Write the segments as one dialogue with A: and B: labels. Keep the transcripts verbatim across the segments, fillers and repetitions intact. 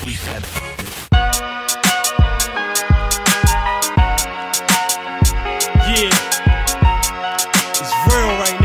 A: we said.
B: Yeah, it's real right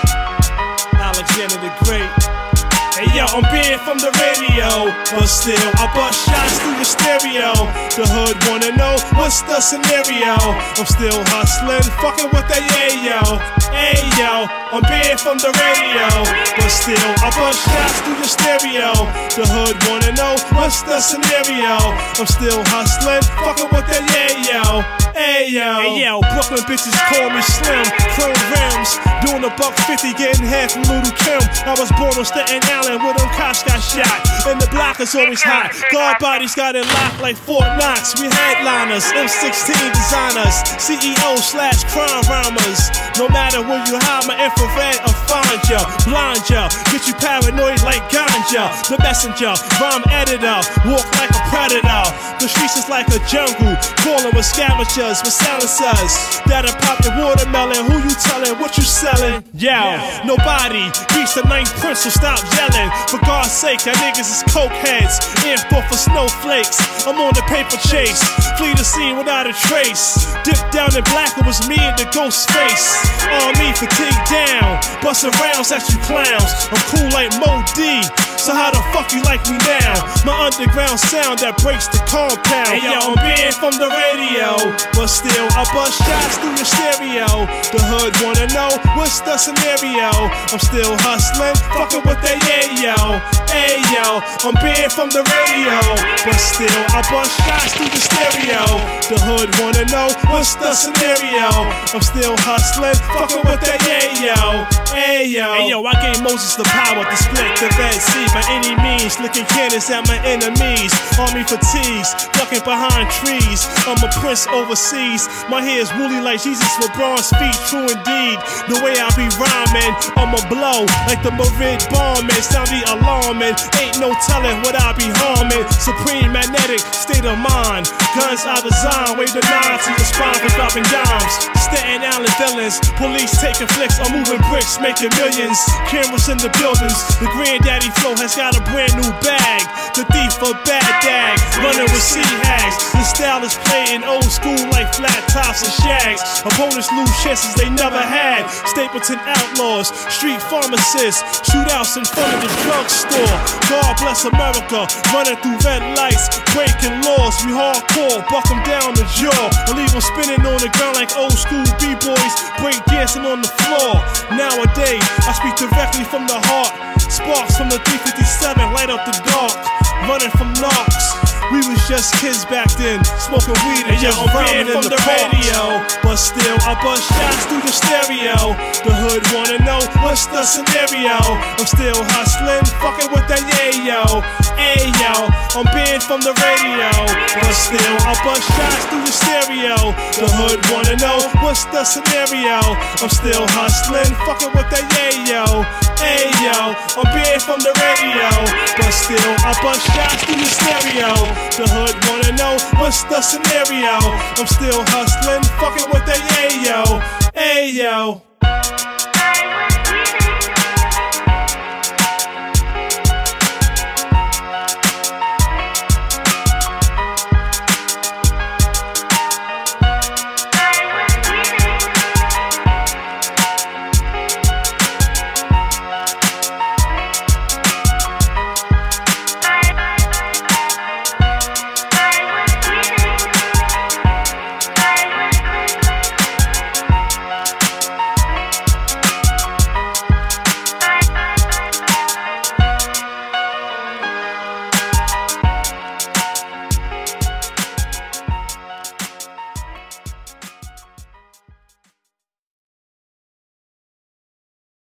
B: now. Alexander the Great. Hey yo, I'm banned from the radio, but still I bust shots through your stereo. The hood wanna know what's the scenario. I'm still hustling, fucking with that yayo. Hey yo, I'm banned from the radio, but still I bust shots through your stereo. The hood wanna know what's the scenario. I'm still hustling, fucking with that yayo. Hey yo, hey yo, Brooklyn bitches call me Slim. Chrome rims, doing a buck fifty, getting half from Little Kim. I was born on Staten Island where them cops got shot, and the block is always hot. Guard bodies got it locked like Fort Knox. We headliners, M sixteen designers, C E O slash crime rhymers. No matter where you hide, my infrared will find ya, blind ya, get you paranoid like ganja. The messenger, rhyme editor, walk like a predator. The streets is like a jungle, calling with scavengers, with silencers. That'll pop your watermelon. Who you telling? What you selling? Yo, yeah. Nobody beats the ninth prince, so stop yelling. For God's sake, that niggas is coke heads, in for for snowflakes. I'm on the paper chase, flee the scene without a trace. Dip down in black, it was me and the ghost face. On me, fatigue down, bustin' rounds at you clowns. I'm cool like Mo D, so how the fuck you like me now? My underground sound that breaks the compound. Hey yo, I'm banned from the radio, but still I bust shots through your stereo. The hood wanna know what's the scenario. I'm still hustling, fucking with that yayo. Hey yo, I'm banned from the radio, but still I bust shots through the stereo. The hood wanna know what's the scenario. I'm still hustling, fucking with that yayo. Hey yo, hey yo, I gave Moses the power to split the Red Sea by any means, licking cannons at my enemies. Army fatigues, ducking behind trees. I'm a prince overseas. My hair is woolly like Jesus with bronze feet, true indeed. The way I be rhyming, I'ma blow like the Madrid bombing. Sound the alarming, ain't no telling what I be harming. Supreme magnetic state of mind. Guns I design, wave the nine to your spine for dropping dimes. Staten Island villains, police taking flicks, I'm moving bricks, making millions. Cameras in the buildings, the granddaddy flow has got a brand new bag. The thief for bad dag, running with sea hags. The style is playing old school like flat tops and shags. Opponents lose chances they never had. Stapleton outlaws, street pharmacists, shootouts in front of the drugstore. God bless America, running through red lights, breaking laws. We hardcore, buck them down the jaw, and leave them spinning on the ground like old school b-boys, break dancing on the floor. Nowadays, I speak directly from the heart. Sparks from the three fifty-seven light up the dark, running from knocks. We was just kids back then, smoking weed and hey, just rhyming in the, the radio. But still, I bust shots through the stereo. The hood wanna know what's the scenario. I'm still hustling, fucking with that yayo. Hey yo, I'm banned from the radio, but still, I bust shots through the stereo. The hood wanna know what's the scenario. I'm still hustling, fucking with that yayo. Hey yo, I'm banned from the radio, but still, I bust shots through the stereo. The hood wanna know what's the scenario. I'm still hustling, fucking with that yayo. Hey yo.